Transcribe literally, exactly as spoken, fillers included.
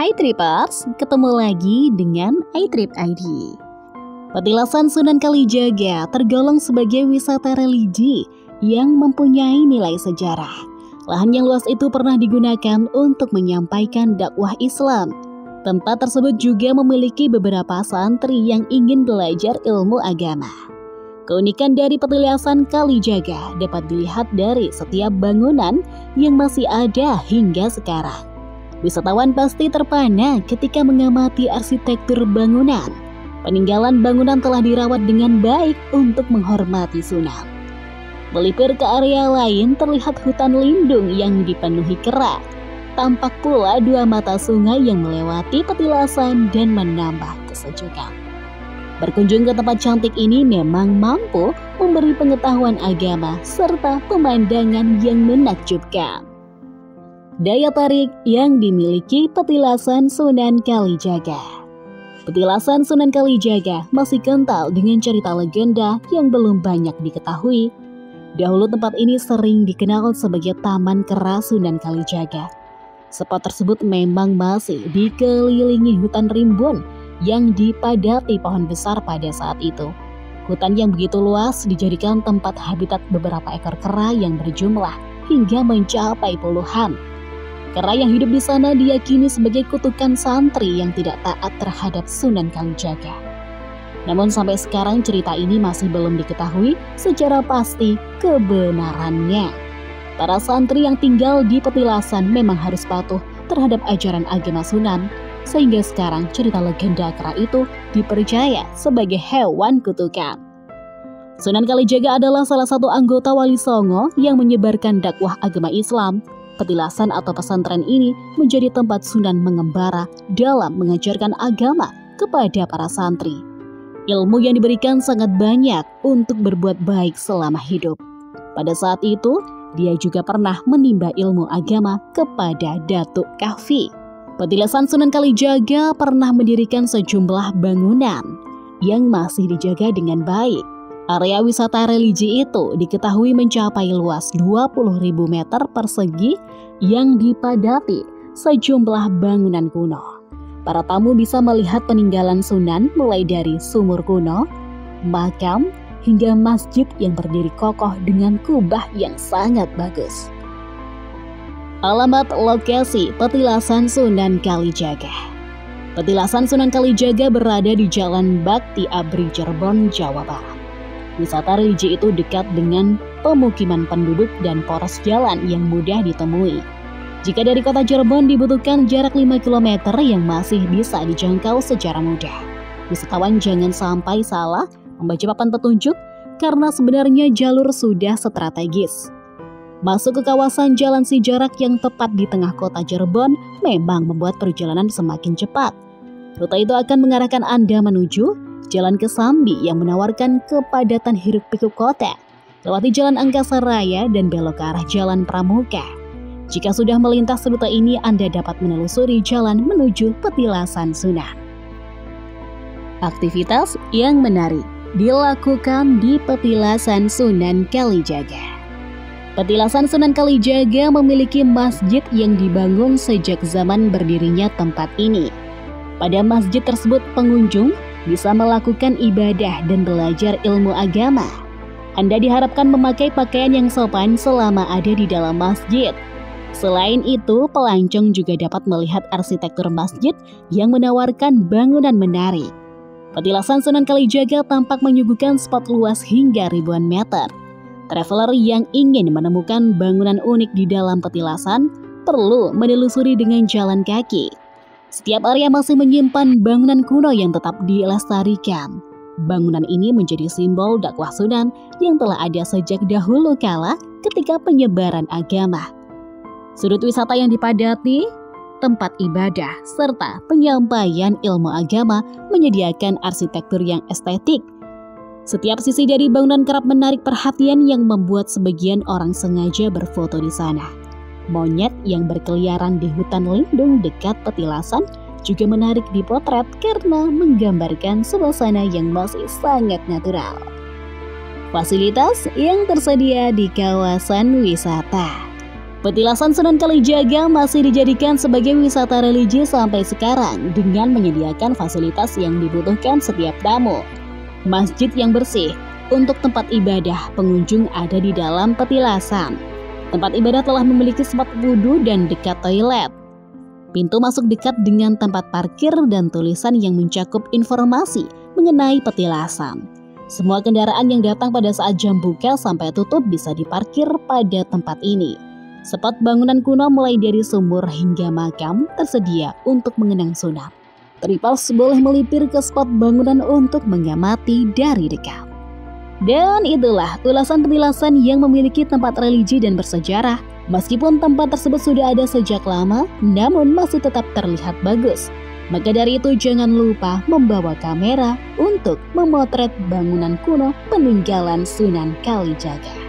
Hai Tripers, ketemu lagi dengan iTrip I D. Petilasan Sunan Kalijaga tergolong sebagai wisata religi yang mempunyai nilai sejarah. Lahan yang luas itu pernah digunakan untuk menyampaikan dakwah Islam. Tempat tersebut juga memiliki beberapa santri yang ingin belajar ilmu agama. Keunikan dari Petilasan Kalijaga dapat dilihat dari setiap bangunan yang masih ada hingga sekarang. Wisatawan pasti terpana ketika mengamati arsitektur bangunan. Peninggalan bangunan telah dirawat dengan baik untuk menghormati Sunan. Melipir ke area lain terlihat hutan lindung yang dipenuhi kera. Tampak pula dua mata sungai yang melewati petilasan dan menambah kesejukan. Berkunjung ke tempat cantik ini memang mampu memberi pengetahuan agama serta pemandangan yang menakjubkan. Daya tarik yang dimiliki Petilasan Sunan Kalijaga. Petilasan Sunan Kalijaga masih kental dengan cerita legenda yang belum banyak diketahui. Dahulu tempat ini sering dikenal sebagai Taman Kera Sunan Kalijaga. Spot tersebut memang masih dikelilingi hutan rimbun yang dipadati pohon besar pada saat itu. Hutan yang begitu luas dijadikan tempat habitat beberapa ekor kera yang berjumlah hingga mencapai puluhan. Kera yang hidup di sana diyakini sebagai kutukan santri yang tidak taat terhadap Sunan Kalijaga. Namun sampai sekarang cerita ini masih belum diketahui secara pasti kebenarannya. Para santri yang tinggal di Petilasan memang harus patuh terhadap ajaran agama Sunan, sehingga sekarang cerita legenda kera itu dipercaya sebagai hewan kutukan. Sunan Kalijaga adalah salah satu anggota Wali Songo yang menyebarkan dakwah agama Islam. Petilasan atau pesantren ini menjadi tempat Sunan mengembara dalam mengajarkan agama kepada para santri. Ilmu yang diberikan sangat banyak untuk berbuat baik selama hidup. Pada saat itu, dia juga pernah menimba ilmu agama kepada Datuk Kahfi. Petilasan Sunan Kalijaga pernah mendirikan sejumlah bangunan yang masih dijaga dengan baik. Area wisata religi itu diketahui mencapai luas dua puluh ribu meter persegi yang dipadati sejumlah bangunan kuno. Para tamu bisa melihat peninggalan Sunan mulai dari sumur kuno, makam, hingga masjid yang berdiri kokoh dengan kubah yang sangat bagus. Alamat lokasi Petilasan Sunan Kalijaga. Petilasan Sunan Kalijaga berada di Jalan Bakti Abri Cirebon, Jawa Barat. Wisata religi itu dekat dengan pemukiman penduduk dan poros jalan yang mudah ditemui. Jika dari kota Cirebon dibutuhkan jarak lima kilometer yang masih bisa dijangkau secara mudah. Wisatawan jangan sampai salah membaca papan petunjuk karena sebenarnya jalur sudah strategis. Masuk ke kawasan Jalan Sijarak yang tepat di tengah kota Cirebon memang membuat perjalanan semakin cepat. Rute itu akan mengarahkan Anda menuju Jalan Kesambi yang menawarkan kepadatan hiruk-pikuk kota, lewati Jalan Angkasa Raya dan belok ke arah Jalan Pramuka. Jika sudah melintas rute ini, Anda dapat menelusuri jalan menuju Petilasan Sunan. Aktivitas yang menarik dilakukan di Petilasan Sunan Kalijaga. Petilasan Sunan Kalijaga memiliki masjid yang dibangun sejak zaman berdirinya tempat ini. Pada masjid tersebut pengunjung bisa melakukan ibadah dan belajar ilmu agama. Anda diharapkan memakai pakaian yang sopan selama ada di dalam masjid. Selain itu, pelancong juga dapat melihat arsitektur masjid yang menawarkan bangunan menarik. Petilasan Sunan Kalijaga tampak menyuguhkan spot luas hingga ribuan meter. Traveler yang ingin menemukan bangunan unik di dalam petilasan perlu menelusuri dengan jalan kaki. Setiap area masih menyimpan bangunan kuno yang tetap dilestarikan. Bangunan ini menjadi simbol dakwah Sunan yang telah ada sejak dahulu kala ketika penyebaran agama. Sudut wisata yang dipadati, tempat ibadah, serta penyampaian ilmu agama menyediakan arsitektur yang estetik. Setiap sisi dari bangunan kerap menarik perhatian yang membuat sebagian orang sengaja berfoto di sana. Monyet yang berkeliaran di hutan lindung dekat petilasan juga menarik dipotret karena menggambarkan suasana yang masih sangat natural. Fasilitas yang tersedia di kawasan wisata. Petilasan Sunan Kalijaga masih dijadikan sebagai wisata religi sampai sekarang dengan menyediakan fasilitas yang dibutuhkan setiap tamu. Masjid yang bersih untuk tempat ibadah pengunjung ada di dalam petilasan. Tempat ibadah telah memiliki spot wudhu dan dekat toilet. Pintu masuk dekat dengan tempat parkir dan tulisan yang mencakup informasi mengenai petilasan. Semua kendaraan yang datang pada saat jam buka sampai tutup bisa diparkir pada tempat ini. Spot bangunan kuno mulai dari sumur hingga makam tersedia untuk mengenang Sunan. Tripals boleh melipir ke spot bangunan untuk mengamati dari dekat. Dan itulah ulasan petilasan yang memiliki tempat religi dan bersejarah. Meskipun tempat tersebut sudah ada sejak lama, namun masih tetap terlihat bagus. Maka dari itu jangan lupa membawa kamera untuk memotret bangunan kuno peninggalan Sunan Kalijaga.